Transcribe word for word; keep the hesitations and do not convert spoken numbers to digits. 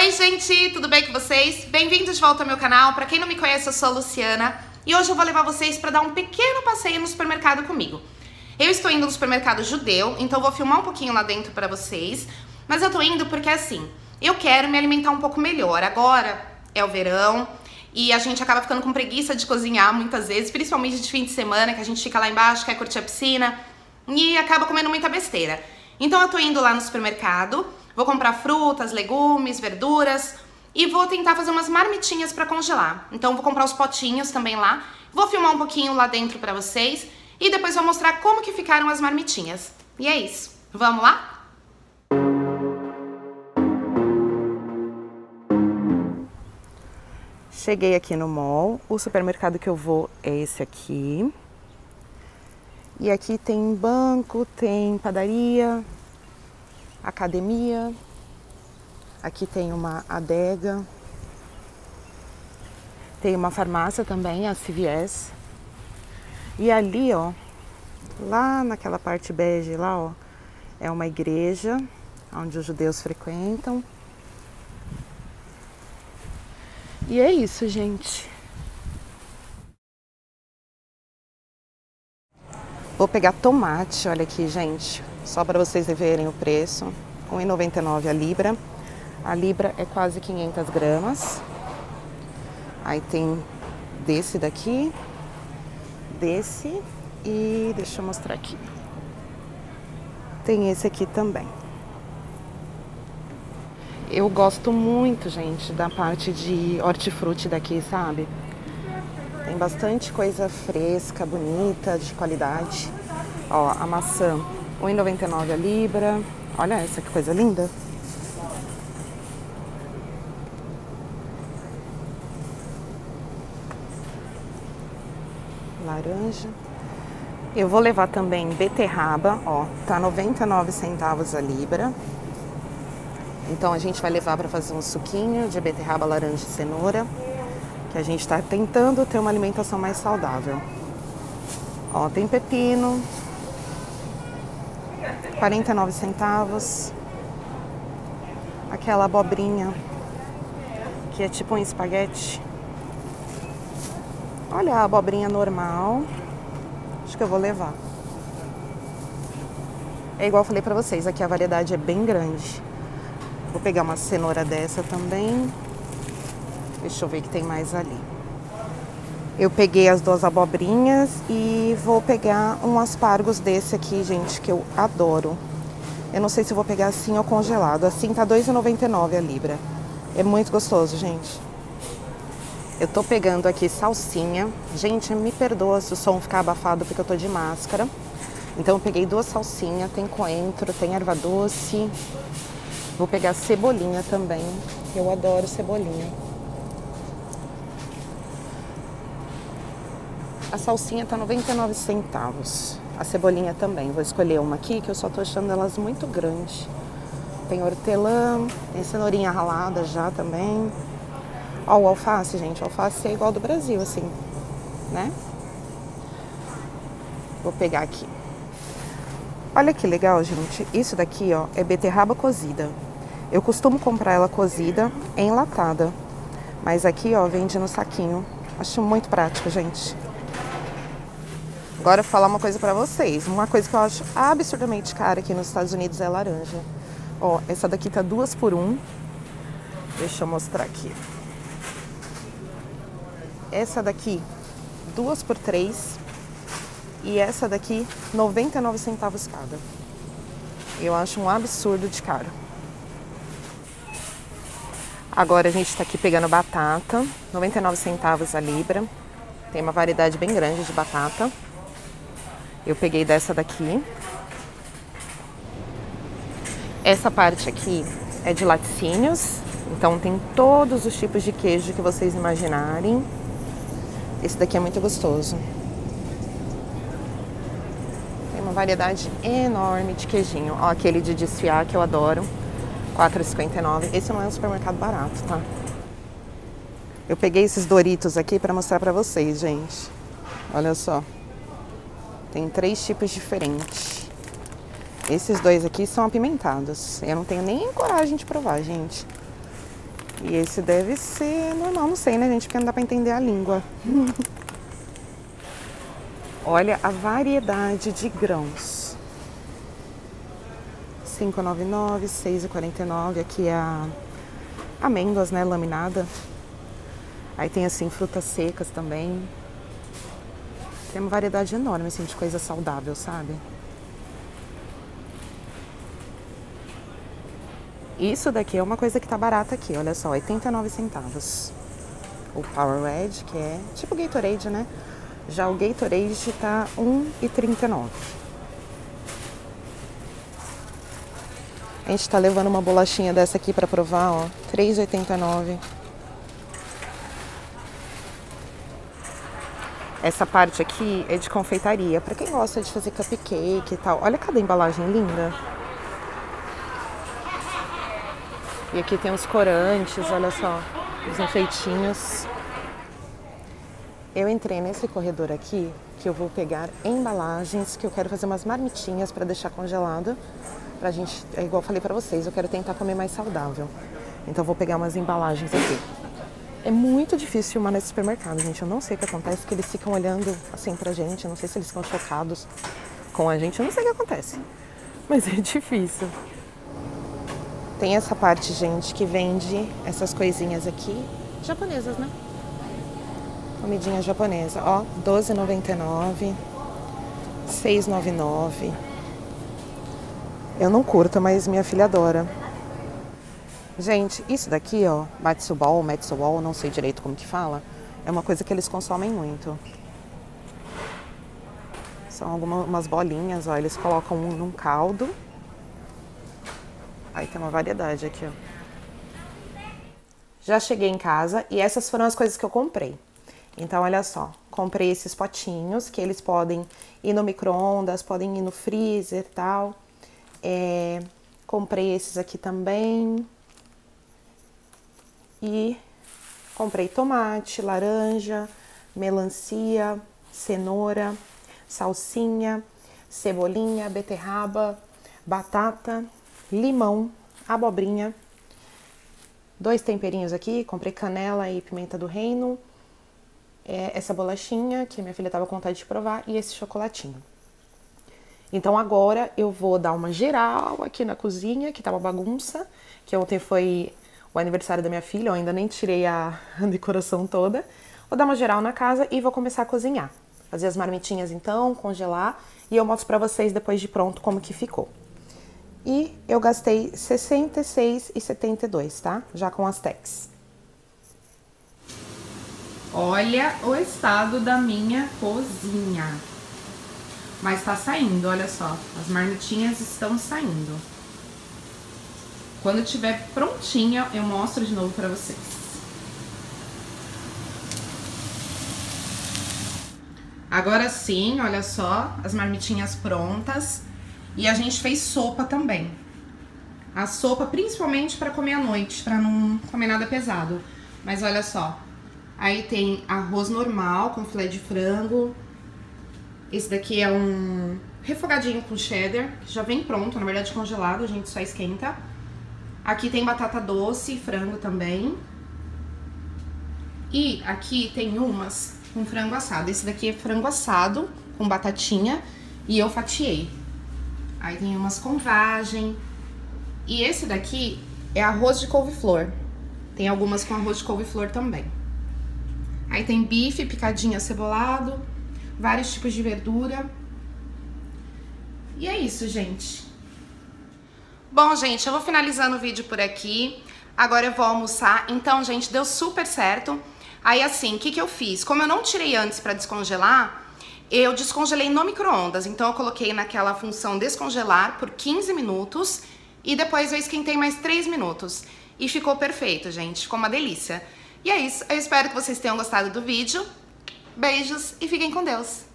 Oi gente, tudo bem com vocês? Bem-vindos de volta ao meu canal. Pra quem não me conhece, eu sou a Luciana e hoje eu vou levar vocês pra dar um pequeno passeio no supermercado comigo. Eu estou indo no supermercado Judeu, então eu vou filmar um pouquinho lá dentro pra vocês, mas eu tô indo porque assim, eu quero me alimentar um pouco melhor. Agora é o verão e a gente acaba ficando com preguiça de cozinhar muitas vezes, principalmente de fim de semana, que a gente fica lá embaixo, quer curtir a piscina e acaba comendo muita besteira. Então eu tô indo lá no supermercado, vou comprar frutas, legumes, verduras e vou tentar fazer umas marmitinhas pra congelar. Então vou comprar os potinhos também lá, vou filmar um pouquinho lá dentro pra vocês e depois vou mostrar como que ficaram as marmitinhas. E é isso, vamos lá? Cheguei aqui no mall, o supermercado que eu vou é esse aqui. E aqui tem banco, tem padaria, academia, aqui tem uma adega, tem uma farmácia também, a C V S. E ali, ó, lá naquela parte bege lá, ó, é uma igreja onde os judeus frequentam. E é isso, gente. Vou pegar tomate, olha aqui, gente, só para vocês verem o preço. um real e noventa e nove centavos a libra. A libra é quase quinhentas gramas. Aí tem desse daqui, desse e deixa eu mostrar aqui. Tem esse aqui também. Eu gosto muito, gente, da parte de hortifruti daqui, sabe? Tem bastante coisa fresca, bonita, de qualidade. Ó, a maçã, um real e noventa e nove centavos a libra. Olha essa que coisa linda. Laranja. Eu vou levar também beterraba, ó, tá noventa e nove centavos a libra. Então a gente vai levar para fazer um suquinho de beterraba, laranja e cenoura, que a gente está tentando ter uma alimentação mais saudável. Ó, tem pepino, quarenta e nove centavos. Aquela abobrinha, que é tipo um espaguete. Olha a abobrinha normal. Acho que eu vou levar. É igual eu falei pra vocês, aqui a variedade é bem grande. Vou pegar uma cenoura dessa também. Deixa eu ver o que tem mais ali. Eu peguei as duas abobrinhas e vou pegar um aspargos desse aqui, gente, que eu adoro. Eu não sei se eu vou pegar assim ou congelado. Assim tá dois reais e noventa e nove centavos a libra. É muito gostoso, gente. Eu tô pegando aqui salsinha. Gente, me perdoa se o som ficar abafado porque eu tô de máscara. Então eu peguei duas salsinhas, tem coentro, tem erva doce. Vou pegar cebolinha também. Eu adoro cebolinha. A salsinha tá noventa e nove centavos. A cebolinha também. Vou escolher uma aqui que eu só tô achando elas muito grandes. Tem hortelã, tem cenourinha ralada já também. Ó, o alface, gente. O alface é igual do Brasil, assim, né? Vou pegar aqui. Olha que legal, gente. Isso daqui, ó, é beterraba cozida. Eu costumo comprar ela cozida, enlatada. Mas aqui, ó, vende no saquinho. Acho muito prático, gente. Agora eu vou falar uma coisa pra vocês. Uma coisa que eu acho absurdamente cara aqui nos Estados Unidos é laranja. Ó, essa daqui tá duas por um. Deixa eu mostrar aqui. Essa daqui, duas por três. E essa daqui, noventa e nove centavos cada. Eu acho um absurdo de caro. Agora a gente tá aqui pegando batata, noventa e nove centavos a libra. Tem uma variedade bem grande de batata. Eu peguei dessa daqui. Essa parte aqui é de laticínios. Então tem todos os tipos de queijo que vocês imaginarem. Esse daqui é muito gostoso. Tem uma variedade enorme de queijinho. Ó, aquele de desfiar que eu adoro. quatro reais e cinquenta e nove centavos. Esse não é um supermercado barato, tá? Eu peguei esses Doritos aqui pra mostrar pra vocês, gente. Olha só. Tem três tipos diferentes. Esses dois aqui são apimentados. Eu não tenho nem coragem de provar, gente. E esse deve ser normal, não sei, né, gente? Porque não dá pra entender a língua. Olha a variedade de grãos. cinco e noventa e nove, seis e quarenta e nove. Aqui é a amêndoas, né, laminada. Aí tem, assim, frutas secas também. Tem uma variedade enorme, assim, de coisa saudável, sabe? Isso daqui é uma coisa que tá barata aqui, olha só, oitenta e nove centavos. O Powerade, que é tipo Gatorade, né? Já o Gatorade tá um e trinta e nove. A gente tá levando uma bolachinha dessa aqui pra provar, ó, três e oitenta e nove. Essa parte aqui é de confeitaria, pra quem gosta de fazer cupcake e tal. Olha cada embalagem linda. E aqui tem uns corantes, olha só, os enfeitinhos. Eu entrei nesse corredor aqui, que eu vou pegar embalagens, que eu quero fazer umas marmitinhas pra deixar congelada. Pra gente, é igual eu falei pra vocês, eu quero tentar comer mais saudável. Então eu vou pegar umas embalagens aqui. É muito difícil filmar nesse supermercado, gente. Eu não sei o que acontece, que eles ficam olhando assim pra gente. Eu não sei se eles ficam chocados com a gente, eu não sei o que acontece. Mas é difícil. Tem essa parte, gente, que vende essas coisinhas aqui, japonesas, né? Comidinha japonesa, ó, doze e noventa e nove, seis e noventa e nove. Eu não curto, mas minha filha adora. Gente, isso daqui, ó, Matsubol, Matsubol, não sei direito como que fala, é uma coisa que eles consomem muito. São algumas bolinhas, ó, eles colocam um num caldo. Aí tem uma variedade aqui, ó. Já cheguei em casa e essas foram as coisas que eu comprei. Então, olha só, comprei esses potinhos que eles podem ir no micro-ondas, podem ir no freezer e tal. É, comprei esses aqui também. E comprei tomate, laranja, melancia, cenoura, salsinha, cebolinha, beterraba, batata, limão, abobrinha, dois temperinhos aqui, comprei canela e pimenta do reino, é, essa bolachinha que minha filha tava com vontade de provar e esse chocolatinho. Então agora eu vou dar uma geral aqui na cozinha, que tá uma bagunça, que ontem foi o aniversário da minha filha, eu ainda nem tirei a decoração toda. Vou dar uma geral na casa e vou começar a cozinhar. Fazer as marmitinhas então, congelar, e eu mostro pra vocês depois de pronto como que ficou. E eu gastei sessenta e seis reais e setenta e dois centavos, tá? Já com as tags. Olha o estado da minha cozinha. Mas tá saindo, olha só. As marmitinhas estão saindo. Quando estiver prontinha, eu mostro de novo pra vocês. Agora sim, olha só, as marmitinhas prontas. E a gente fez sopa também. A sopa principalmente para comer à noite, para não comer nada pesado. Mas olha só, aí tem arroz normal com filé de frango. Esse daqui é um refogadinho com cheddar, que já vem pronto, na verdade congelado, a gente só esquenta. Aqui tem batata doce e frango também. E aqui tem umas com frango assado. Esse daqui é frango assado com batatinha e eu fatiei. Aí tem umas com vagem. E esse daqui é arroz de couve-flor. Tem algumas com arroz de couve-flor também. Aí tem bife picadinho acebolado, vários tipos de verdura. E é isso, gente. Bom, gente, eu vou finalizando o vídeo por aqui. Agora eu vou almoçar. Então, gente, deu super certo. Aí, assim, o que que eu fiz? Como eu não tirei antes pra descongelar, eu descongelei no micro-ondas, então eu coloquei naquela função descongelar por quinze minutos e depois eu esquentei mais três minutos. E ficou perfeito, gente, ficou uma delícia. E é isso, eu espero que vocês tenham gostado do vídeo. Beijos e fiquem com Deus!